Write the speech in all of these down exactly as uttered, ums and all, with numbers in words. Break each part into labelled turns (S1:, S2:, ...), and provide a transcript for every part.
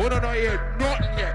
S1: Uno no hear nothing yet.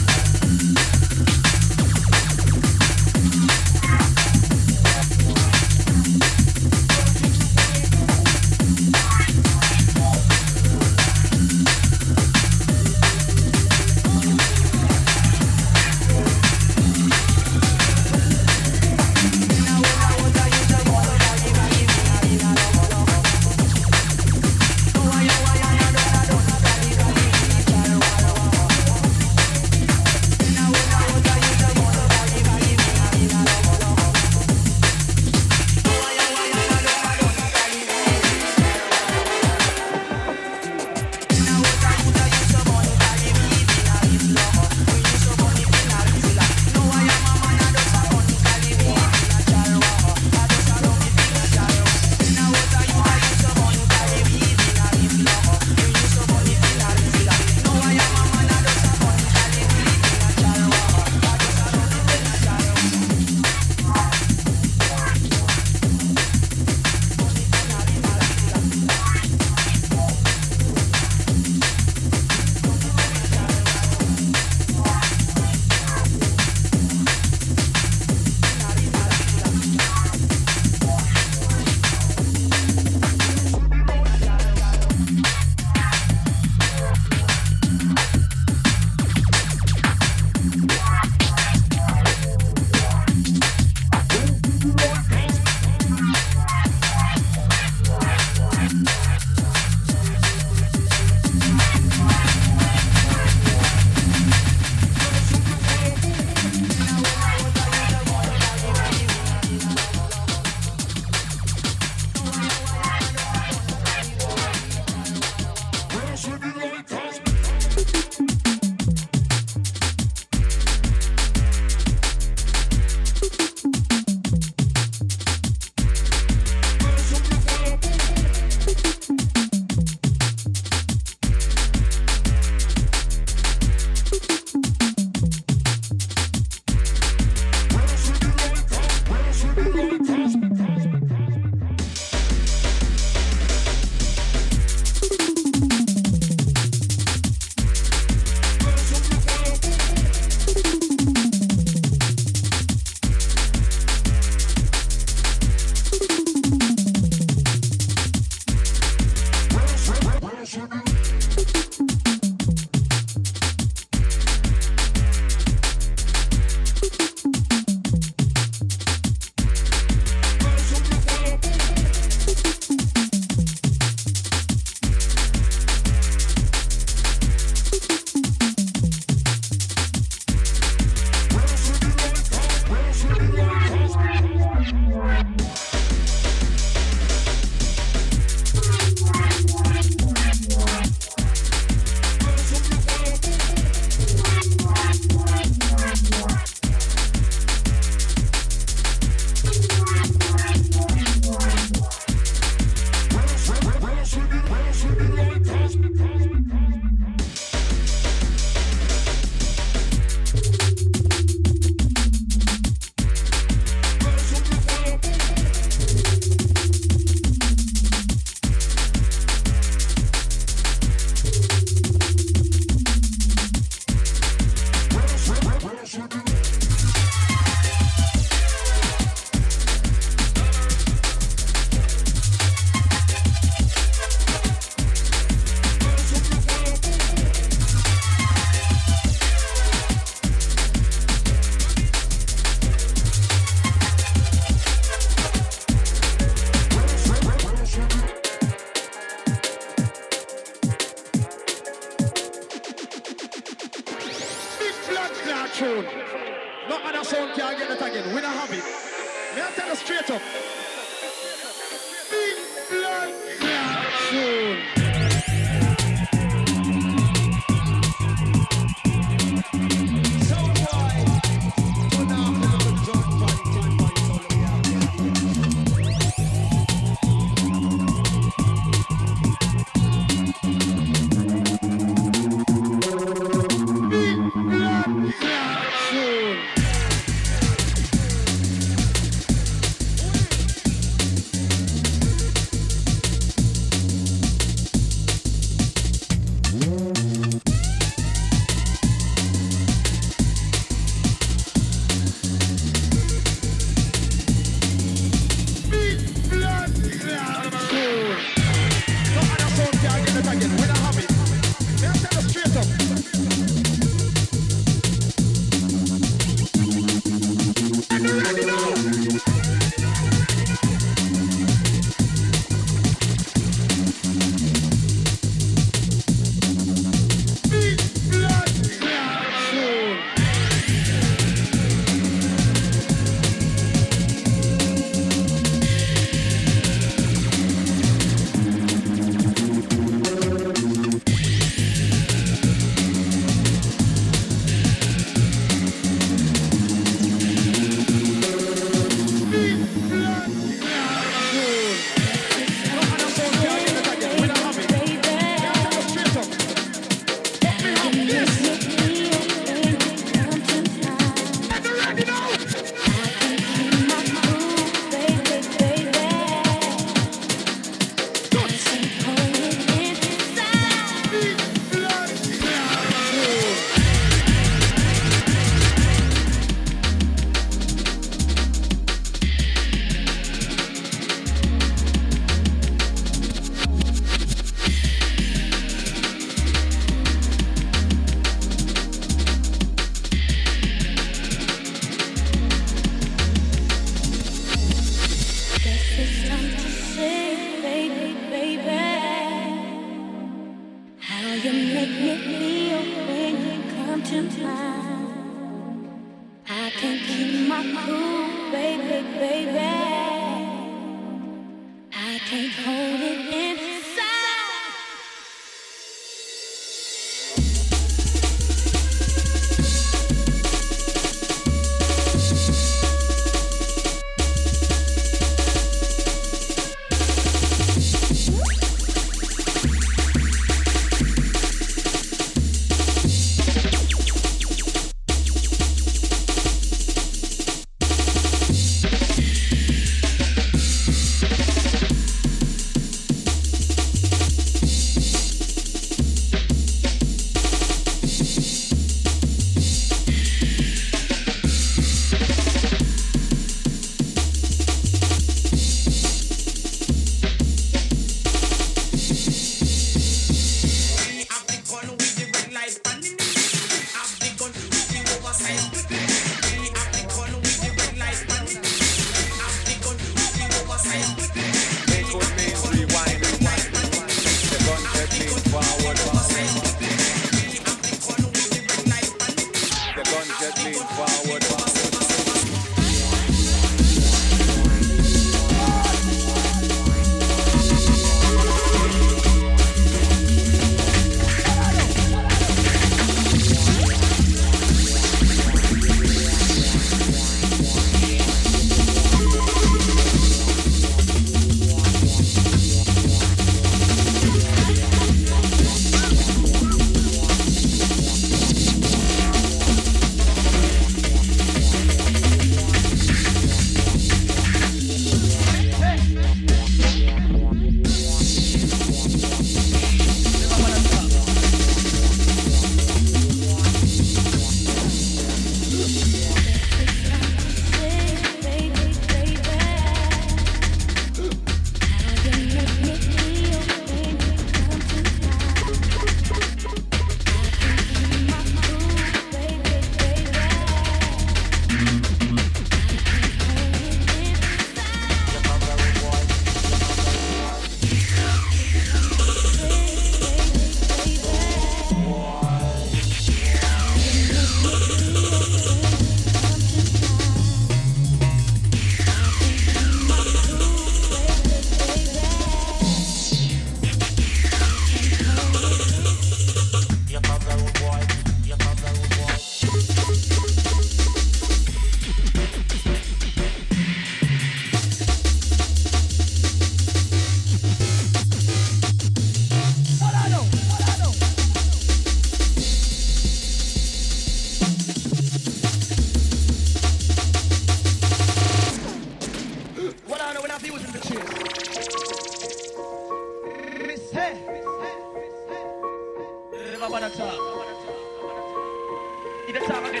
S1: about to talk. He the talk again.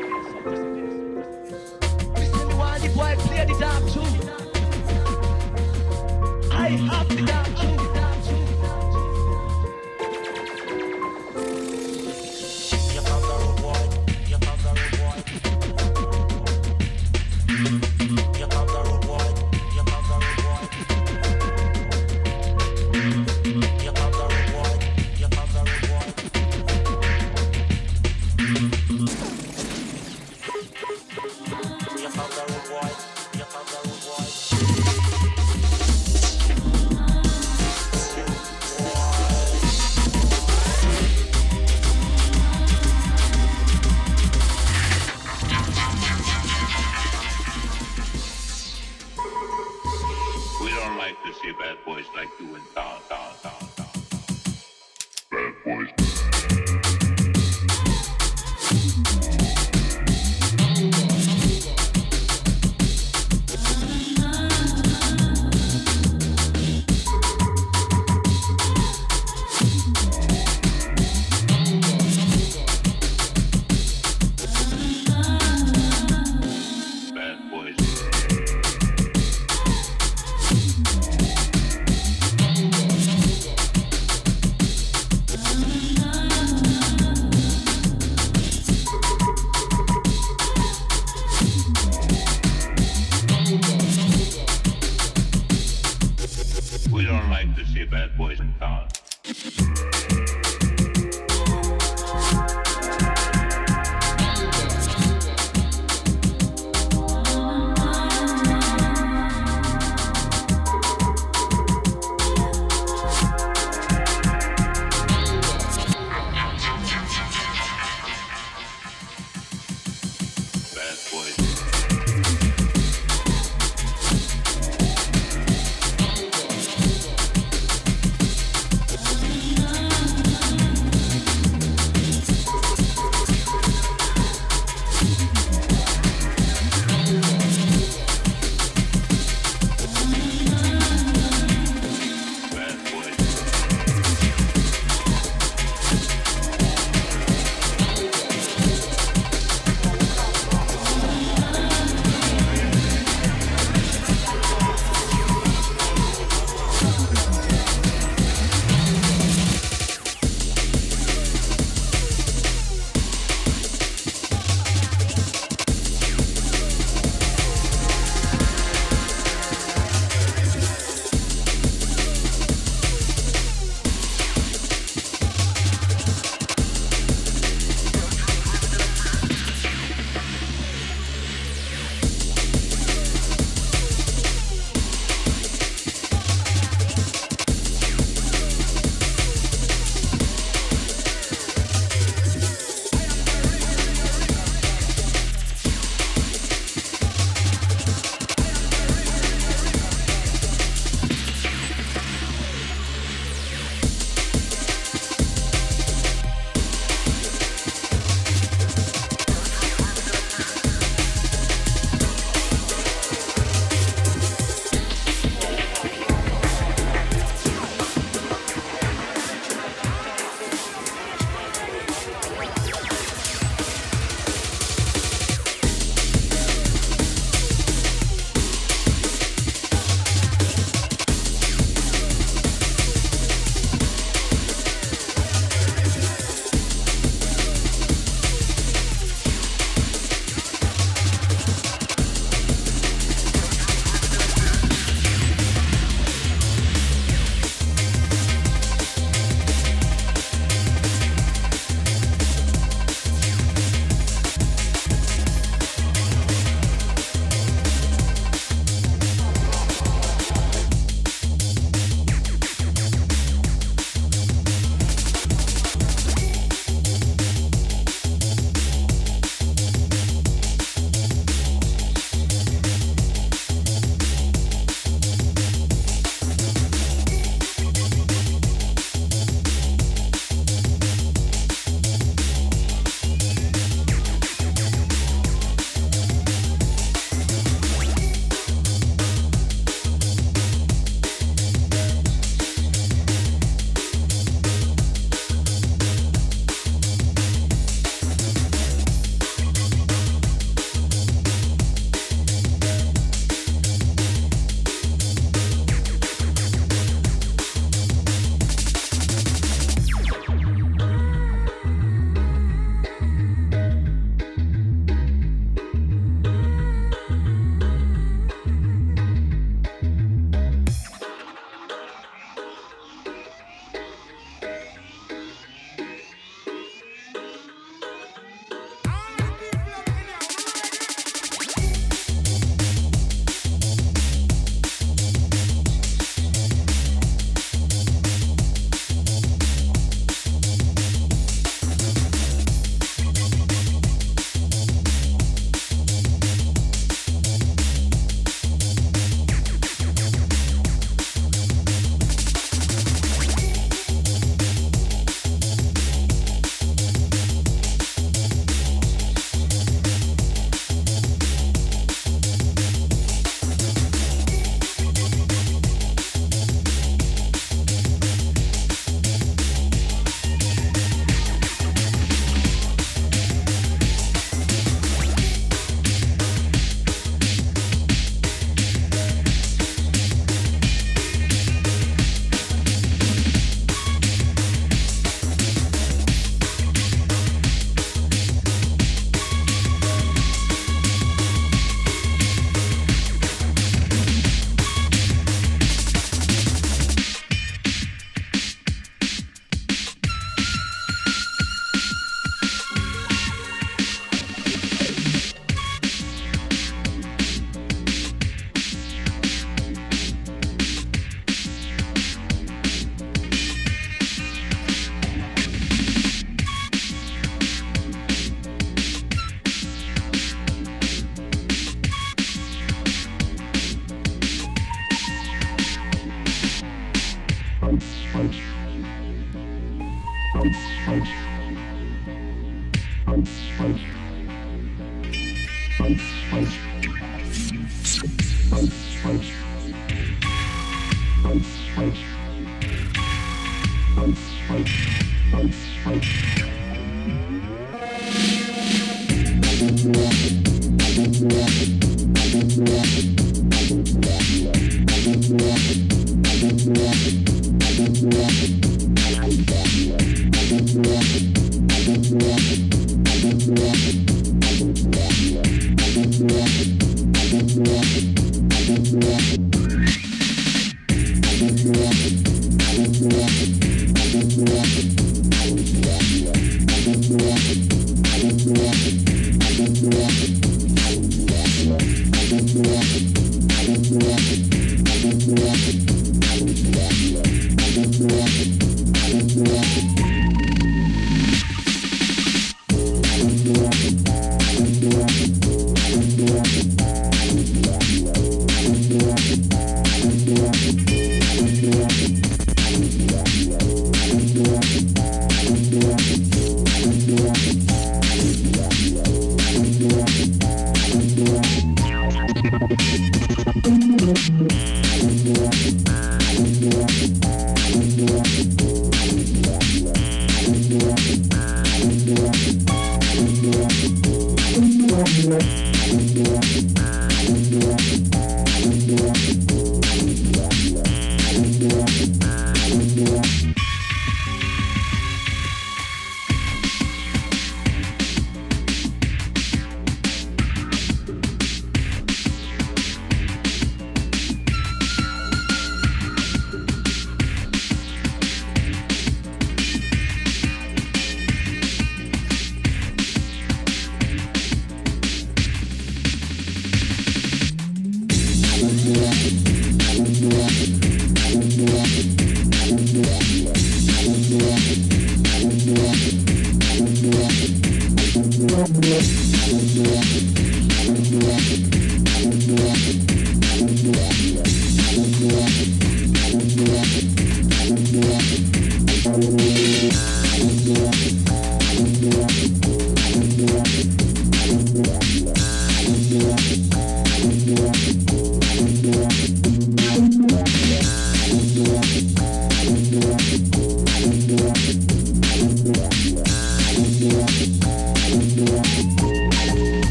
S1: Listen, me want the boy play the damn tune. I have the damn tune.
S2: Here comes the road boy. Here comes the road boy. Here comes the road boy. Here comes the road boy. Here comes the road boy. Here comes the road boy. Here comes the road boy. Here comes the road boy.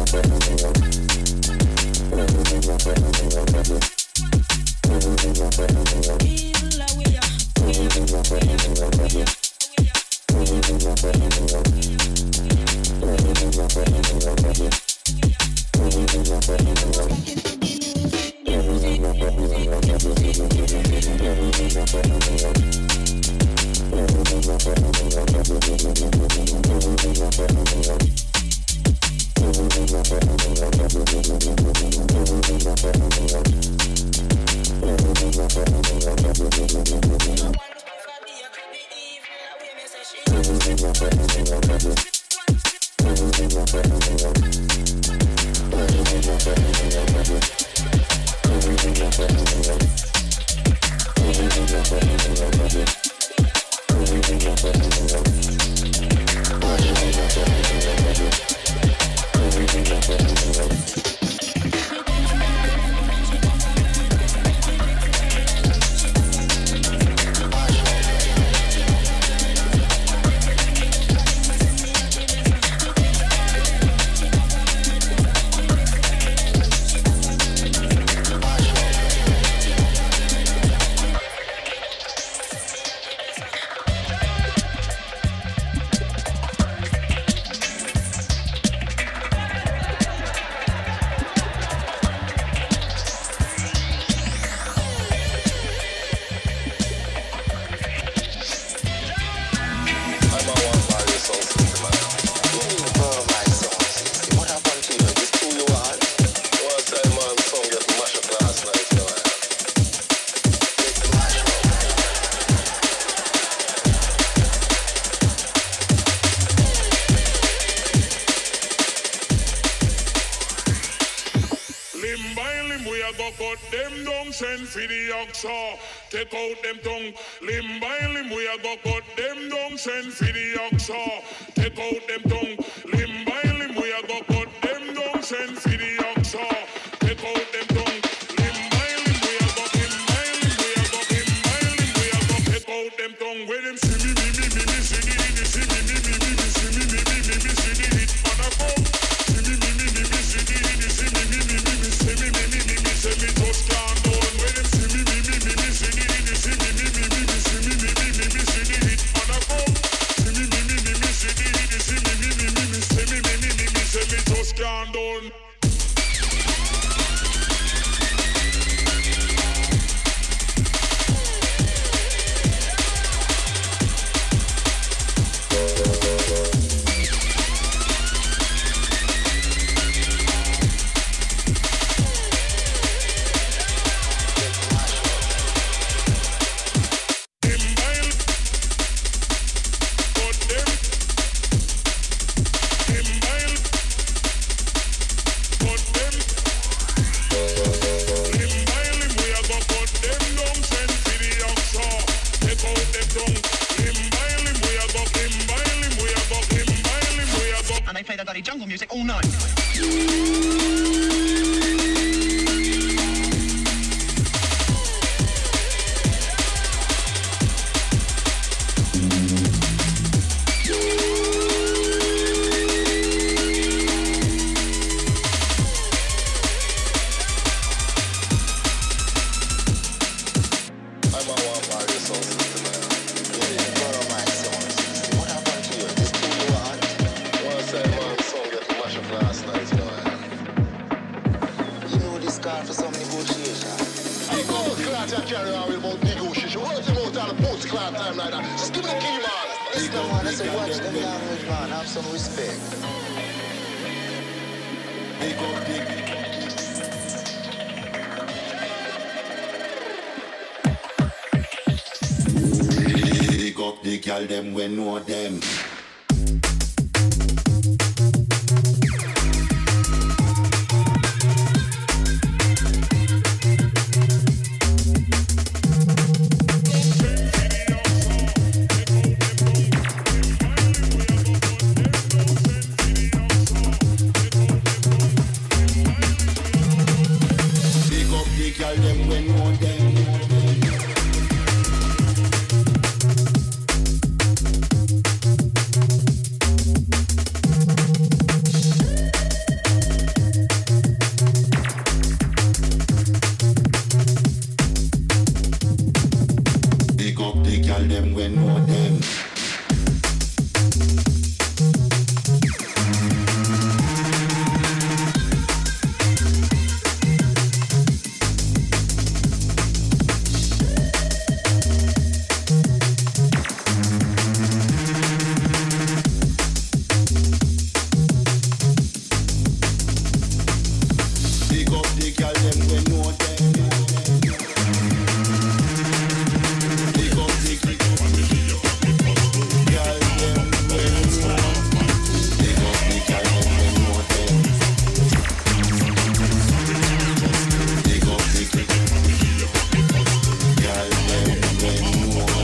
S3: Send for the oxa, take out them tongue. Limb by limb, we a go cut them down. Send for the oxa, take out them tongue. Limb by limb, we a go cut them down. Send for the oxa, take out them tongue. Limb by limb, we a go, limb by limb, we a go, limb by limb, we a go, take out them tongue. When them see me, me, me, me, me, see me, me, see me, me, me, me, see me, me, me, me, me, see the hit man a come. See me, me, me, me, me, see the hit, see me, me, me, me, me, see me, me, me, me, me, see me just can't. Can't done. Jungle music all night.
S4: Girl them we know them. Pick up the girl them we know them. up the girl them when know them. Big up the girl them when know them. Girl them when know them. Big up the girl them when know them. Big up the girl them when know them.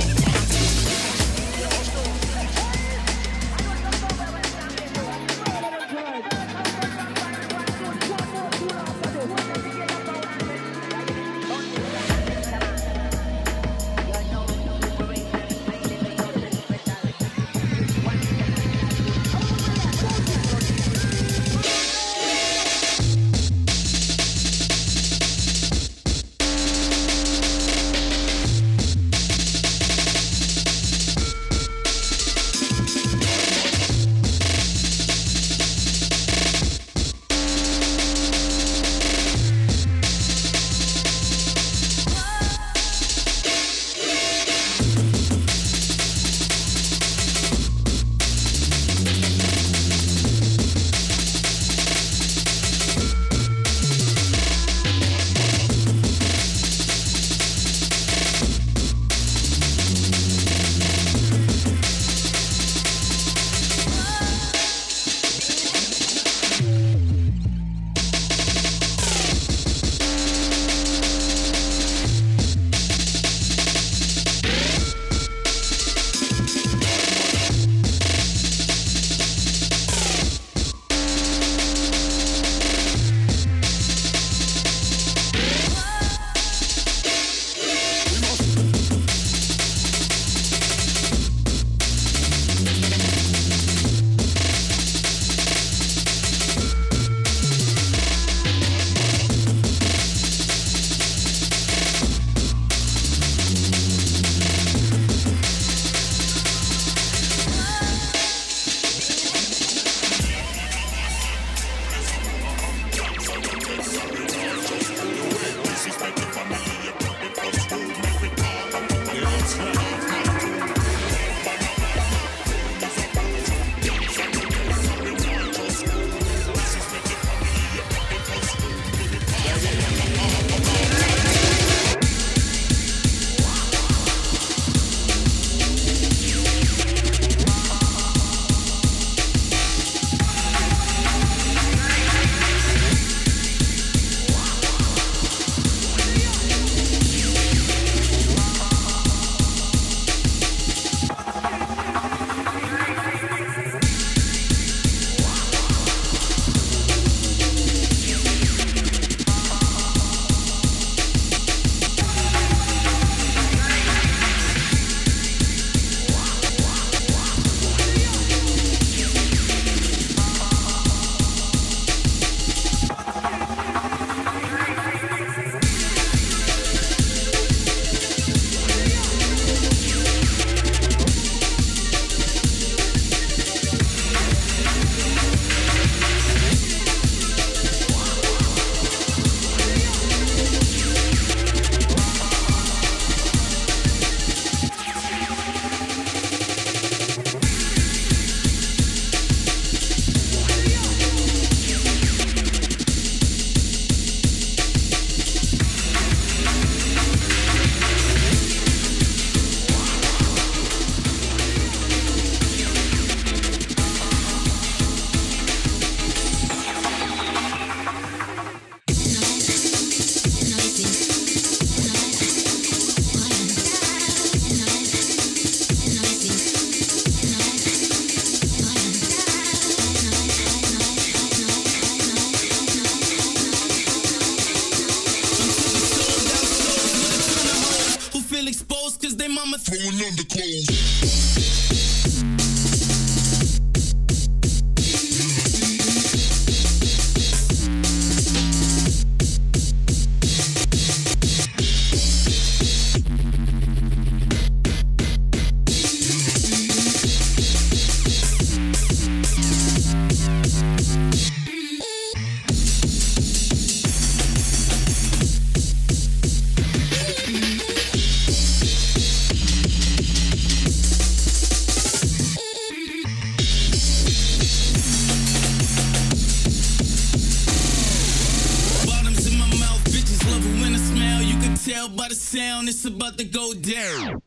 S3: Throwing on the clothes.
S5: tell by the sound it's about to go down.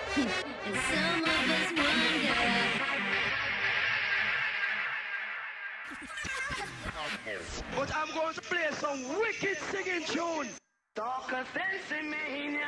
S6: And some of us wonder.
S1: But I'm going to play some wicked singing tune. Talk a sense in me,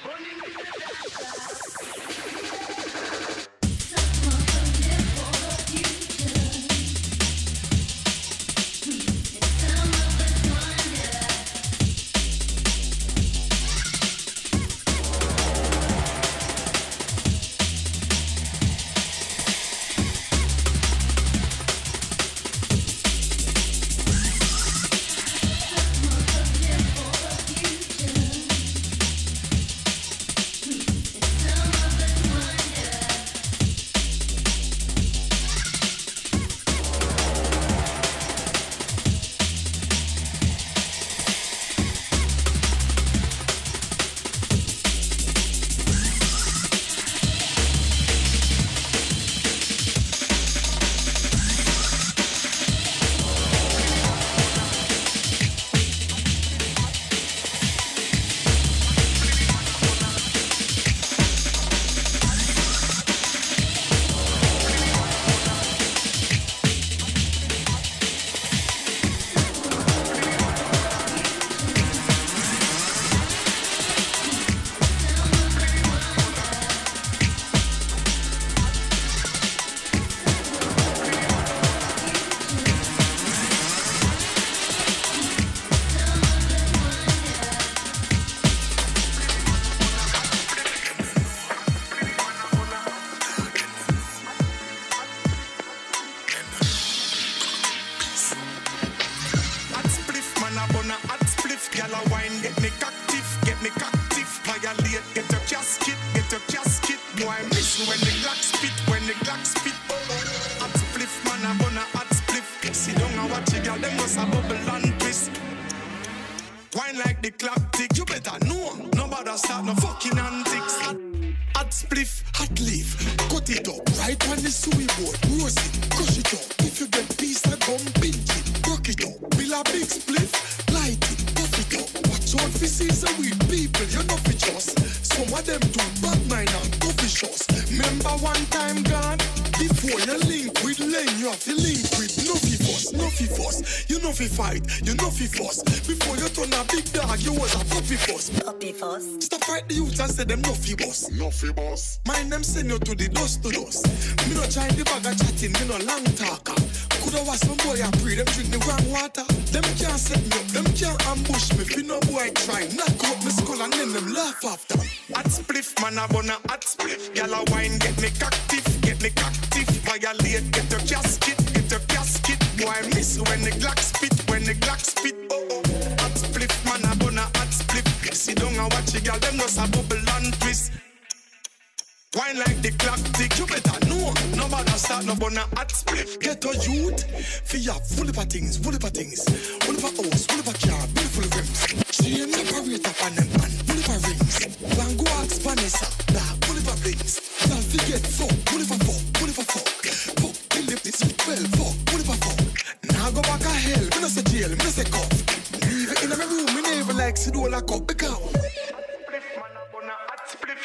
S7: You know fi fuss. Before you turn a big dog, you was a puppy fuss.
S6: Puppy fuss.
S7: Stop fight the youth and say them no fi boss. No fi boss. Mind them send you to the dust to dust. Me no try the bag of chatting, me no long talker. Coulda was some boy I pray them drink the wrong water. Them can't set me up, them can't ambush me. Fi no boy try knock out me skull and then them laugh after. Hot spliff, man I wanna hot spliff. Gyal a wine get me active, get me active. Violate, get your casket, get your casket. Boy miss when the Glock spit, when the Glock spit. Oh oh, hot spliff, man I wanna hot spliff. Sit down and watch it, gyal them just a bubble and twist. Wine like the clock tick, you better know. Nobody start no bun a hot spliff. Get a youth, fi ya full of things, full of things. Full of a house, full of a car, beautiful rims. She ain't operator on them man, full of a rings. Van go ask Vanessa, nah, full of a rings. Y'all forget fuck, full of a fuck, full of a fuck. Fuck, till the piss with twelve, fuck, full of a fuck. Now go back a hell, me no say jail, me no say cuff. Leave it in my room, me never like to do all a cup, because hot spliff, man, I wanna hot spliff.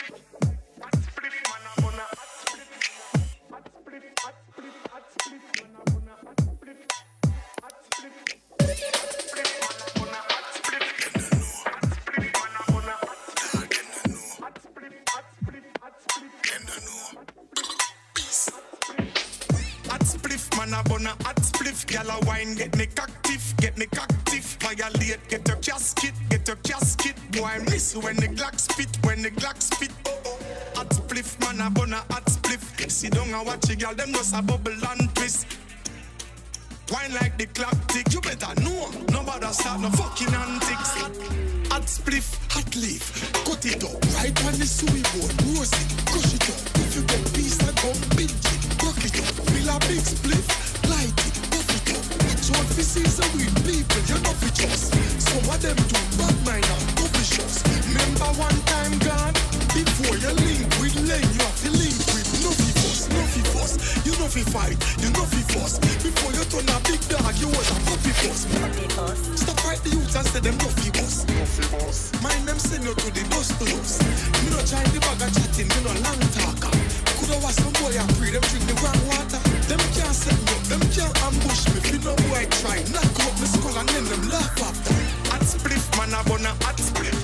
S7: Man a bun a hot spliff, gyal a wine get me active, get me active. Violate, get your casket, get your casket. Boy miss when the Glock spit, when the Glock spit. Oh oh, hot spliff, man a bun a hot spliff. Sit down and watch it, gyal them just a bubble and twist. Wine like the clock tick, you better know. Nobody start no fucking antics. Hot spliff, hot leaf, cut it up. Right on the suey board, roast it, crush it up. If you get piece of gum, pinch it, rock it up. Fill a big spliff, light it, puff it up. Watch out for season with people, you know fi trust. Some of them do bad mind and coffee shots. Remember one time gone, before you link with lane, you have to link with Nuffy Fuss, Nuffy Fuss. You know fi fight, you know fi fuss. Before you turn a big dog, you was a puppy fuss.
S6: Puppy fuss.
S7: Stop fight the youth and say them Nuffy Fuss. Nuffy Fuss. Mind them send you to the dust to dust. Me no try the bag of chat. chatting, you know long talker. Coulda was some boy I pray them drink the wrong water. Them can't set me up, them can't ambush me. If you know boy try, knock out my skull and then them laugh after. Hot spliff, man, I wanna hot spliff.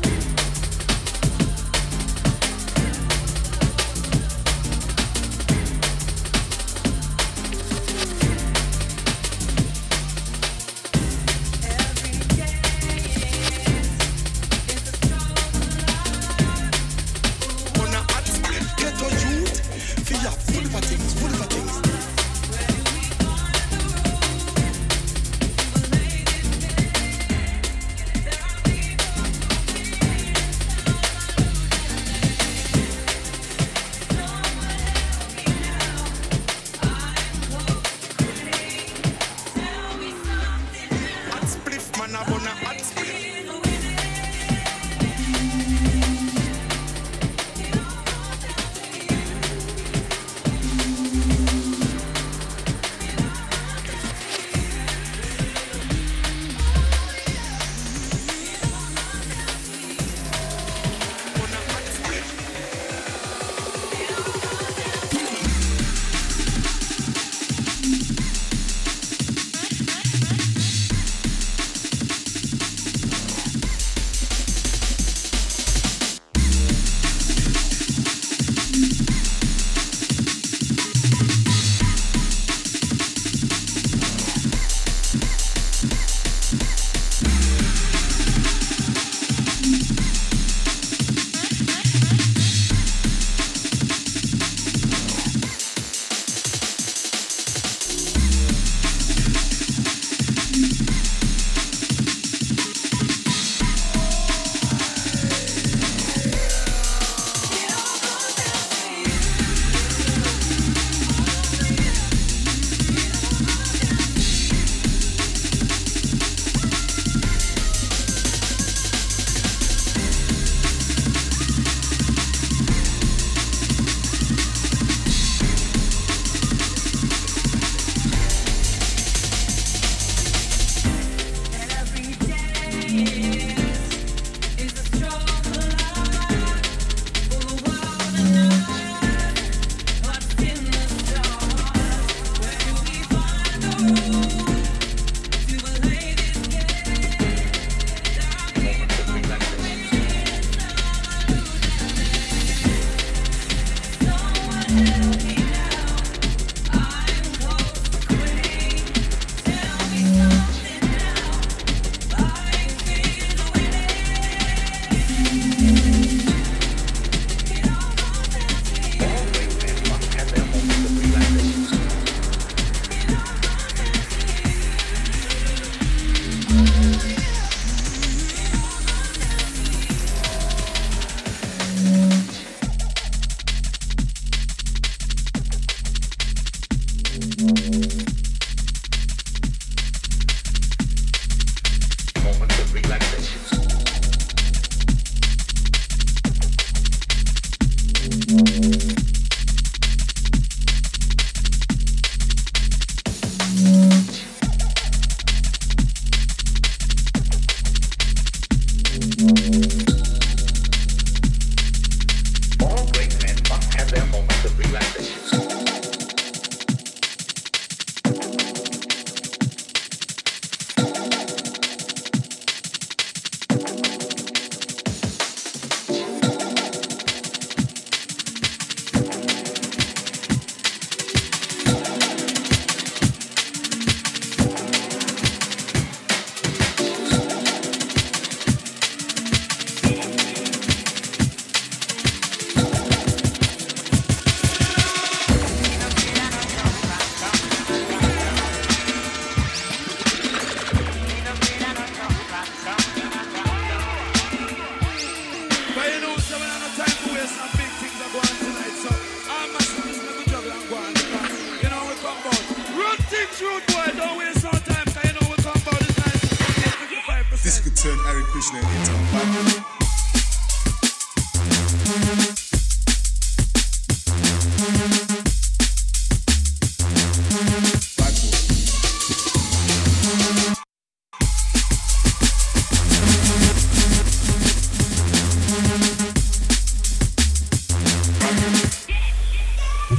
S8: turn Harry Krishna into a bad.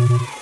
S9: Thank